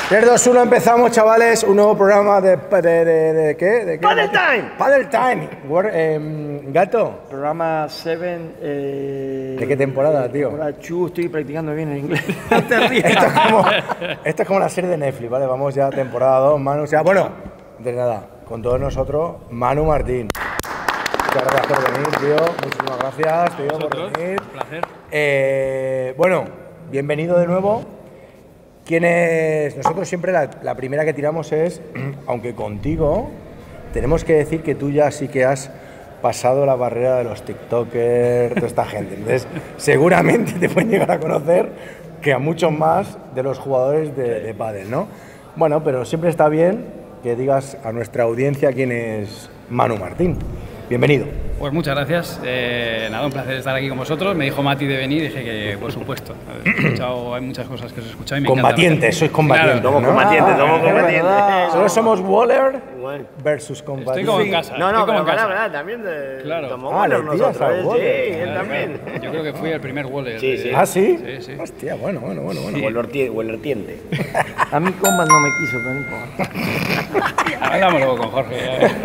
3, 2, 1, empezamos, chavales. Un nuevo programa de ¿qué? ¿De qué? Padel Time. Padel Time. Gato. Programa 7. ¿De qué temporada, tío? Temporada 2, estoy practicando bien en inglés. Esto es como la serie de Netflix, ¿vale? Vamos ya a temporada 2, Manu. O sea, bueno, de nada, con todos nosotros, Manu Martín. Muchas gracias por venir, tío. Muchísimas gracias, tío, por venir. Un placer. Bueno, bienvenido de nuevo. Nosotros siempre la primera que tiramos es, aunque contigo, tenemos que decir que tú ya sí que has pasado la barrera de los tiktokers, toda esta gente. Entonces, seguramente te pueden llegar a conocer que a muchos más de los jugadores de pádel, ¿no? Bueno, pero siempre está bien que digas a nuestra audiencia quién es Manu Martín. Bienvenido. Pues muchas gracias. Nada, un placer estar aquí con vosotros. Me dijo Mati de venir y dije que, por supuesto. He escuchado, hay muchas cosas que os he escuchado y me combatientes, sois combatientes. Claro, Somos combatientes. Solo somos Waller versus combatientes. Estoy como en casa. No, estoy como pero en casa. pará, también Claro. somos Ah, buenos le tiras nosotros. al Waller. Sí, él Claro, también. Yo creo que fui el primer Waller. Sí, sí. ¿Ah, sí? Sí, sí. Hostia, bueno. Waller tiende. A mí Combat no me quiso, pero no importa. Hablamos luego con Jorge.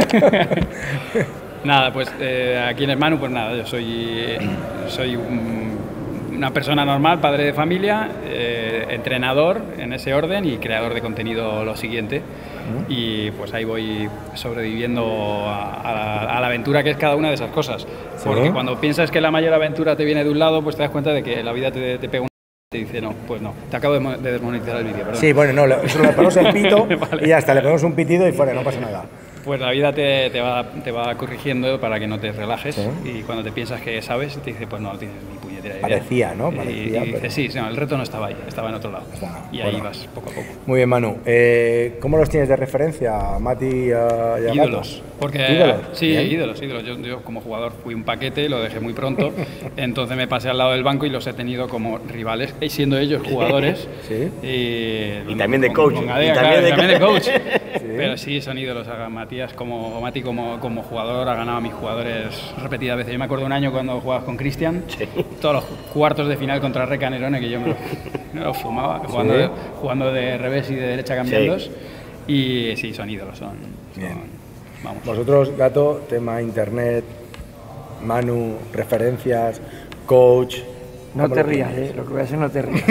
Nada, pues aquí en Manu, pues nada, yo soy una persona normal, padre de familia, entrenador en ese orden y creador de contenido lo siguiente. Y pues ahí voy sobreviviendo a la aventura que es cada una de esas cosas. Porque cuando piensas que la mayor aventura te viene de un lado, pues te das cuenta de que la vida te pega un... Te dice, no, pues no, te acabo de desmonetizar el vídeo, perdón. Sí, bueno, no, eso le ponemos el pito Vale. y ya está, le ponemos un pitido y fuera, no pasa nada. Pues la vida te va corrigiendo para que no te relajes, y cuando te piensas que sabes, te dice, pues no tienes ni puñetera idea. Parecía, ¿no? Y Parecía, dices, pero... sí, no, el reto no estaba ahí, estaba en otro lado. Y ahí Bueno. vas, poco a poco. Muy bien, Manu. ¿Cómo los tienes de referencia, a Mati y a Ídolos. Gato? Porque, ¿Ídolos? Sí, Bien. ídolos. Yo como jugador fui un paquete, lo dejé muy pronto, entonces me pasé al lado del banco y los he tenido como rivales, y siendo ellos jugadores. Sí. Y también de coach. Gadea, Y claro, también de coach. Pero sí, son ídolos. Matías Mati como jugador ha ganado a mis jugadores repetidas veces. Yo me acuerdo un año cuando jugabas con Cristian, todos los cuartos de final contra Recanerone, que yo me lo fumaba, jugando de revés y de derecha cambiándos. Y sí, son ídolos. Vamos. Vosotros, Gato, tema internet, Manu, referencias, coach... No te rías, lo que voy a hacer no te rías.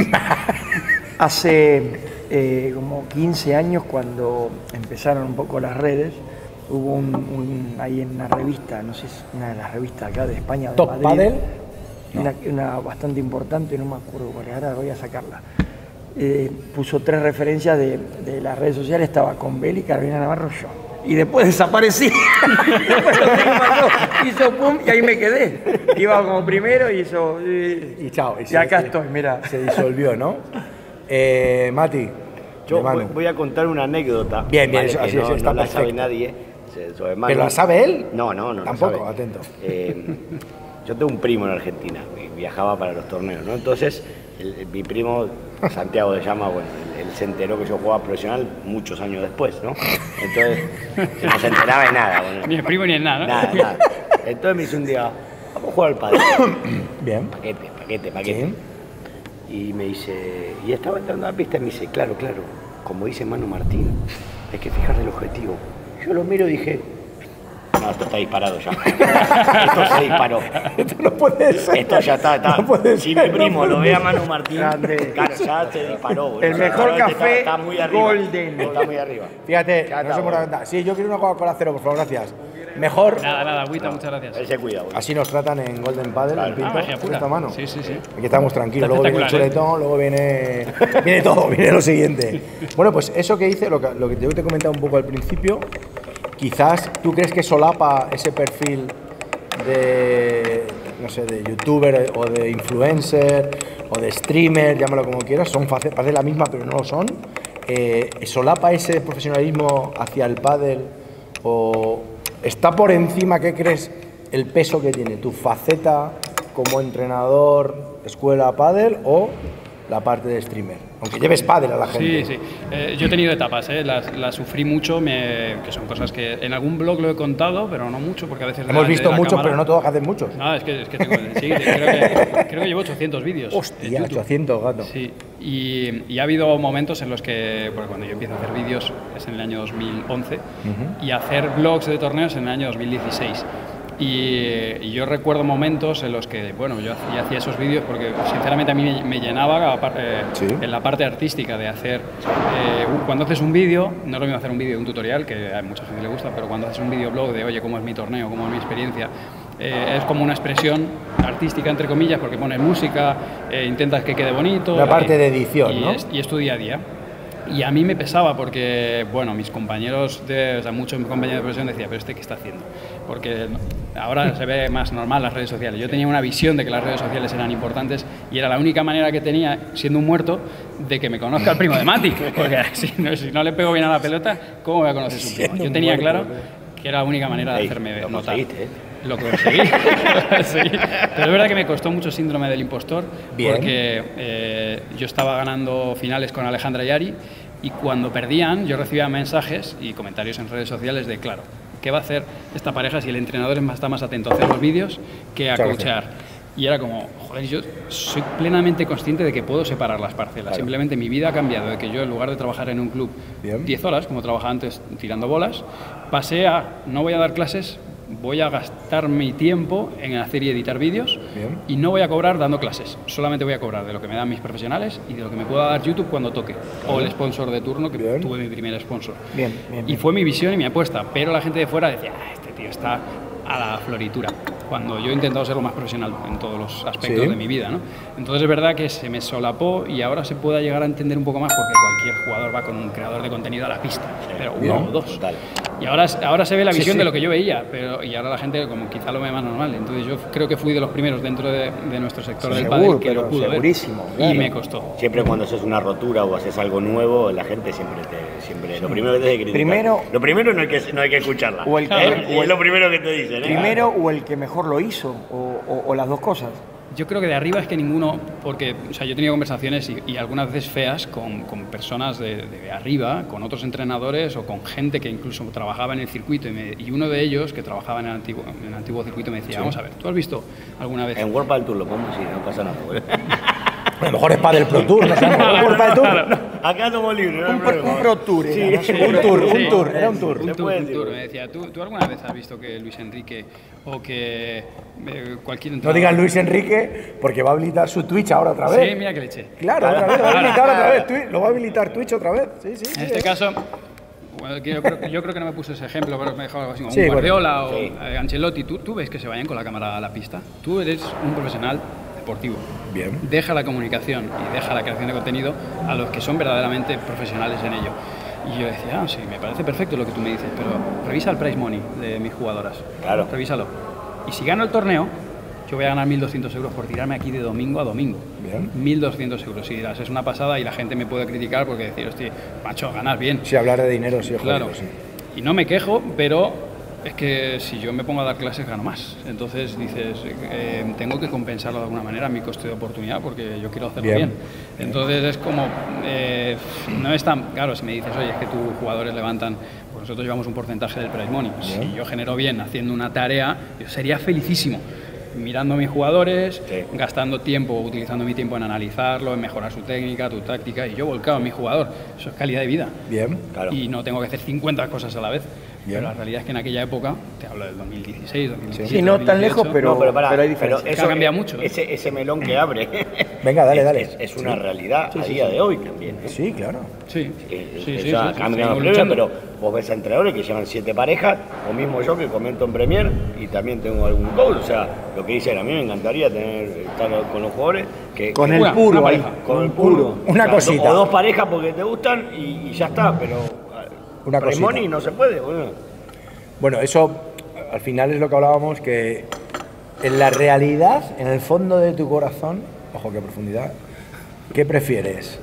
Hace como 15 años, cuando empezaron un poco las redes, hubo ahí en una revista, no sé, una de las revistas acá de España, de Top Madrid, Padel. una bastante importante, no me acuerdo cuál era, ahora voy a sacarla. Puso 3 referencias de las redes sociales, estaba con Beli, Carolina Navarro, yo. Y después desaparecí. Después no sé qué pasó. Hizo pum y ahí me quedé. Iba como primero y hizo... Y chao. Y acá estoy, mira. Se disolvió, ¿no? Mati. Yo de Manu. voy a contar una anécdota. Bien, vale, eso, que así no, está no la perfecto. sabe nadie. Sobre Manu. ¿Pero la sabe él? No. Tampoco, la sabe. atento. Yo tengo un primo en Argentina y viajaba para los torneos, ¿no? Entonces, mi primo, Santiago se llama, bueno, él se enteró que yo jugaba profesional muchos años después, ¿no? Entonces, no se enteraba de nada. Bueno, Ni el primo ni el nada, ¿no? nada. Entonces me dice un día, vamos a jugar al pádel. Bien. Paquete. Y me dice, y estaba entrando a la pista y me dice, claro, como dice Manu Martín, hay que fijar el objetivo. Yo lo miro y dije, no, esto está disparado ya. Esto se disparó. Esto no puede ser. Esto ya está. No puede Si ser, mi primo no lo puede ve a Manu Martín, Grande. claro, ya se disparó. boludo. El mejor café está muy arriba. Golden. Está muy arriba. Fíjate, Ya no está, se bueno. puede. Sí, yo quiero una Coca-Cola cero, por favor, gracias. Mejor. Nada, agüita, muchas gracias. Él se cuida, boludo. Así nos tratan en Golden Paddle, Claro. en Pinto, Magia con pura. esta mano. Sí. Aquí estamos tranquilos, luego viene el Espectacular, chuletón, luego viene todo, viene lo siguiente. Bueno, pues eso que hice, lo que yo te he comentado un poco al principio, quizás tú crees que solapa ese perfil de, no sé, de youtuber o de influencer o de streamer, llámalo como quieras, parecen la misma pero no lo son. ¿Solapa ese profesionalismo hacia el pádel o está por encima, qué crees, el peso que tiene tu faceta como entrenador, escuela pádel o la parte de streamer? Aunque lleves pádel a la gente. Sí, sí. Yo he tenido etapas, las sufrí mucho, que son cosas que en algún blog lo he contado, pero no mucho, porque a veces... Hemos visto muchos, pero no todos hacen muchos. No, es que tengo, sí, creo que llevo 800 vídeos. Hostia, 800, gato. Sí, y ha habido momentos en los que, porque cuando yo empiezo a hacer vídeos es en el año 2011, y hacer blogs de torneos en el año 2016. Y yo recuerdo momentos en los que, bueno, yo hacía esos vídeos porque sinceramente a mí me llenaba en la parte artística de hacer, cuando haces un vídeo, no es lo mismo hacer un vídeo de un tutorial, que a mucha gente le gusta, pero cuando haces un videoblog de, oye, cómo es mi torneo, cómo es mi experiencia, es como una expresión artística, entre comillas, porque pones música, intentas que quede bonito. La parte de edición, ¿no? Y es tu día a día. Y a mí me pesaba porque, bueno, mis compañeros, muchos compañeros de profesión decían, pero ¿qué está haciendo? Porque ahora se ve más normal las redes sociales. Yo tenía una visión de que las redes sociales eran importantes y era la única manera que tenía, siendo un muerto, de que me conozca el primo de Matic. Porque si no le pego bien a la pelota, ¿cómo voy a conocer su primo? Yo tenía claro que era la única manera de hacerme notar. Lo conseguí. Sí. Pero es verdad que me costó mucho síndrome del impostor. Bien. Porque yo estaba ganando finales con Alejandra Yari y cuando perdían yo recibía mensajes y comentarios en redes sociales de, claro, ¿qué va a hacer esta pareja si el entrenador está más atento a hacer los vídeos que a coachear? Y era como, joder, yo soy plenamente consciente de que puedo separar las parcelas. Claro. Simplemente mi vida ha cambiado de que yo, en lugar de trabajar en un club 10 horas, como trabajaba antes tirando bolas, pasé a, no voy a dar clases, voy a gastar mi tiempo en hacer y editar vídeos y no voy a cobrar dando clases. Solamente voy a cobrar de lo que me dan mis profesionales y de lo que me pueda dar YouTube cuando toque. O el sponsor de turno, que tuve mi primer sponsor. Y fue mi visión y mi apuesta. Pero la gente de fuera decía, este tío está a la floritura. Cuando yo he intentado ser lo más profesional en todos los aspectos de mi vida, ¿no? Entonces es verdad que se me solapó y ahora se pueda llegar a entender un poco más porque cualquier jugador va con un creador de contenido a la pista, pero uno o dos. Total. Y ahora se ve la visión de lo que yo veía, y ahora la gente como quizá lo ve más normal. Entonces yo creo que fui de los primeros dentro de nuestro sector del pádel que lo pudo segurísimo, ver. Claro. Y me costó. Siempre cuando haces una rotura o haces algo nuevo, la gente siempre lo primero que te dice criticar. Lo primero no hay que escucharla. O es lo primero que te dicen. Primero o el que mejor lo hizo, o las dos cosas. Yo creo que de arriba es que ninguno, porque yo he tenido conversaciones y algunas veces feas con personas de arriba, con otros entrenadores o con gente que incluso trabajaba en el circuito y uno de ellos que trabajaba en el antiguo circuito me decía, vamos a ver, ¿tú has visto alguna vez? En World Padel Tour lo podemos decir, no pasa nada. A lo mejor es Padel Pro Tour, no sé, World Padel Tour. Acá tomo libre, un Pro Tour, un tour, era un tour. Un tour. Me decía, ¿tú alguna vez has visto que Luis Enrique o que cualquier entrenador... No digas Luis Enrique porque va a habilitar su Twitch ahora otra vez. Sí, mira que le eché. Claro, otra vez, lo va a habilitar otra vez, lo va a habilitar Twitch otra vez. Sí, en este caso... Bueno, yo creo que no me puse ese ejemplo, pero me dejaba algo así como un Guardiola o Ancelotti. ¿Tú ves que se vayan con la cámara a la pista? Tú eres un profesional deportivo. Bien. Deja la comunicación y deja la creación de contenido a los que son verdaderamente profesionales en ello. Y yo decía, sí, me parece perfecto lo que tú me dices, pero revisa el prize money de mis jugadoras. Claro. Revísalo. Y si gano el torneo, yo voy a ganar 1.200 euros por tirarme aquí de domingo a domingo. Bien. 1.200 euros. Y dirás, es una pasada y la gente me puede criticar porque decir, hostia, macho, ganas bien. Sí, hablar de dinero, sí, claro. Jodido, sí. Y no me quejo, pero es que si yo me pongo a dar clases gano más. Entonces dices, tengo que compensarlo de alguna manera, mi coste de oportunidad, porque yo quiero hacerlo bien. Entonces es como, no es tan, claro, si me dices, oye, es que tus jugadores levantan, pues nosotros llevamos un porcentaje del prize money. Si yo genero bien haciendo una tarea, yo sería felicísimo. Mirando a mis jugadores, gastando tiempo, utilizando mi tiempo en analizarlo, en mejorar su técnica, tu táctica, y yo volcado a mi jugador. Eso es calidad de vida. Bien, claro. Y no tengo que hacer 50 cosas a la vez. Pero la realidad es que en aquella época, te hablo del 2016, 2017, sí, no 2018, tan lejos, pero hay diferencias. Pero eso ha cambiado mucho. Ese melón que abre venga, dale. Es una realidad a día de hoy también. Sí, claro. Sí. Ha cambiado los premios, pero vos ves a entrenadores que llevan 7 parejas, o mismo yo que comento en Premier y también tengo algún coach. O sea, lo que dicen, a mí me encantaría estar con los jugadores que con el puro ahí, con el puro. Una cosita. O 2 parejas porque te gustan y ya está, pero una cosita. Money no se puede, boludo. Bueno, eso al final es lo que hablábamos, que en la realidad, en el fondo de tu corazón, ojo qué profundidad, ¿qué prefieres?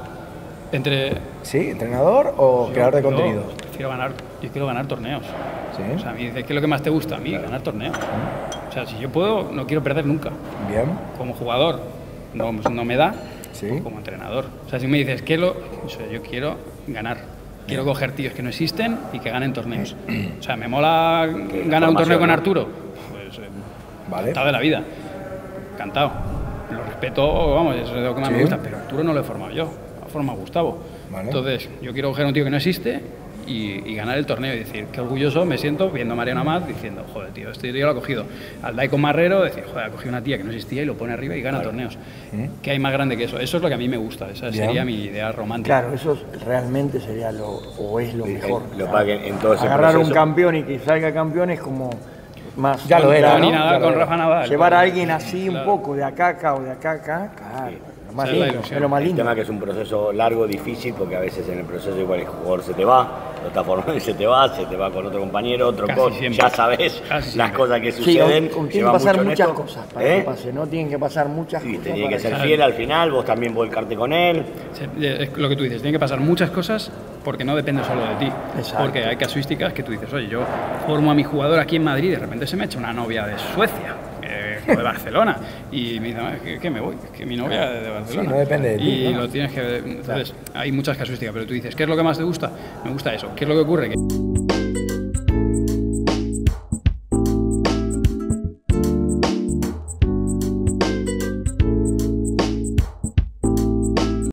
¿Sí? ¿Entrenador o creador de contenido? Yo quiero ganar torneos. ¿Sí? O sea, a mí dice, ¿qué es lo que más te gusta? A mí, ganar torneos. O sea, si yo puedo, no quiero perder nunca. Bien. Como jugador, no me da. Sí. como entrenador. O sea, si me dices, yo quiero ganar. Quiero coger tíos que no existen y que ganen torneos. O sea, ¿me mola ganar un torneo con Arturo? Pues Vale. encantado de la vida. Encantado. Lo respeto, vamos, eso es lo que más me gusta, pero Arturo no lo he formado yo, lo ha formado Gustavo. Vale. Entonces, yo quiero coger un tío que no existe y ganar el torneo y decir, qué orgulloso me siento viendo a Mariano Amat diciendo, joder, tío, este tío lo ha cogido. Al Daiko Marrero, decir, joder, ha cogido una tía que no existía y lo pone arriba y gana torneos. ¿Qué hay más grande que eso? Eso es lo que a mí me gusta, esa sería mi idea romántica. Claro, eso realmente sería o es lo mejor. Lo para que en todo ese Agarrar proceso, un campeón y que salga campeón es como más... Ya lo era, Ni ¿no? Nadal con Rafa Nadal. Llevar a alguien así un poco, de acá a acá o de acá a acá, claro. Lo más Esa es la lindo, ilusión. es lo más el lindo. tema que es un proceso largo, difícil, porque a veces en el proceso igual el jugador se te va, lo está formando y se te va con otro compañero, otro Casi coach, siempre. ya sabes Casi las siempre. cosas que Sí, suceden. tienen que lleva pasar mucho en muchas esto. cosas para que pase, ¿no? Tienen que pasar muchas Sí, cosas. te tiene que para ser fiel al final, vos también volcarte con él. Es lo que tú dices, tiene que pasar muchas cosas porque no depende solo de ti. Exacto. Porque hay casuísticas que tú dices, oye, yo formo a mi jugador aquí en Madrid y de repente se me echa una novia de Suecia. O de Barcelona y me dice, ¿qué me voy? Que mi novia es de Barcelona. Sí, no depende de ti, y ¿no? lo tienes que ver. Entonces, hay muchas casuísticas, pero tú dices, ¿qué es lo que más te gusta? Me gusta eso. ¿Qué es lo que ocurre? Que